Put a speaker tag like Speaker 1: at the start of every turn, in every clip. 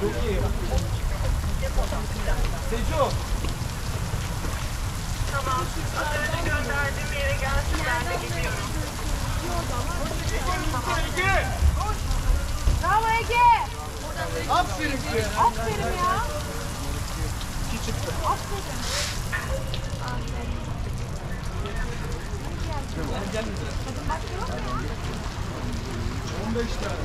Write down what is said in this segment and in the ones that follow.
Speaker 1: Çok iyi. Seco.
Speaker 2: Tamam. Az önce gönderdiğim yere gelsin. Ben de gidiyorum.
Speaker 1: Ege.
Speaker 3: Bravo Ege.
Speaker 1: Aferin ki.
Speaker 3: Aferin ya.
Speaker 1: 2 çıktı.
Speaker 3: Aferin.
Speaker 1: 15 tane.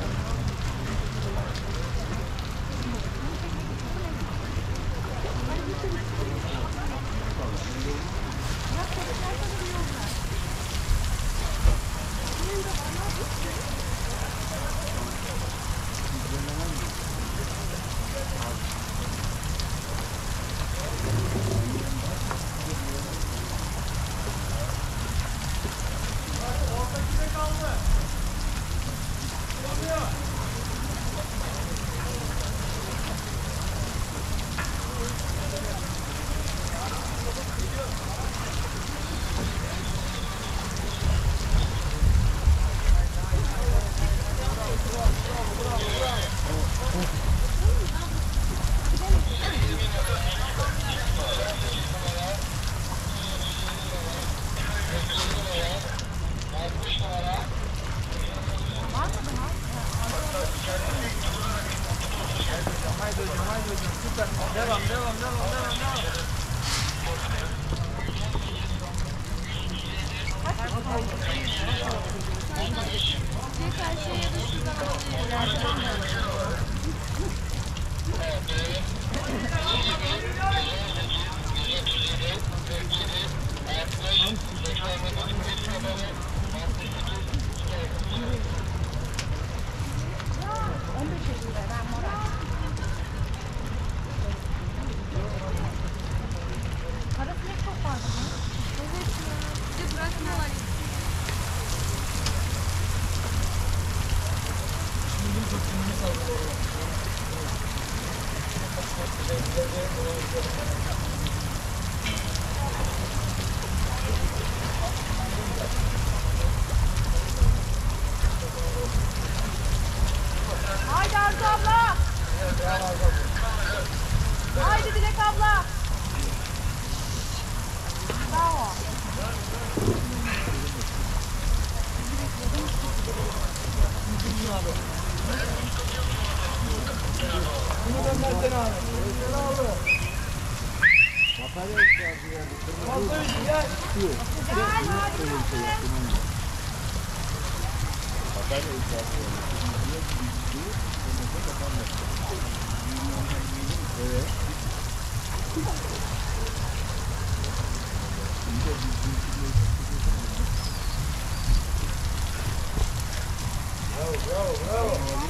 Speaker 1: Süper. Devam.
Speaker 3: Haydi Arzu abla. Haydi Dilek abla. Bravo.
Speaker 1: Bunu göndersene abi.
Speaker 4: Batarya ihtiyacı geldi.
Speaker 1: Fazla ödü gel.
Speaker 3: Gel hadi.
Speaker 4: Batarya ihtiyacı geldi. Evet.
Speaker 1: Bravo.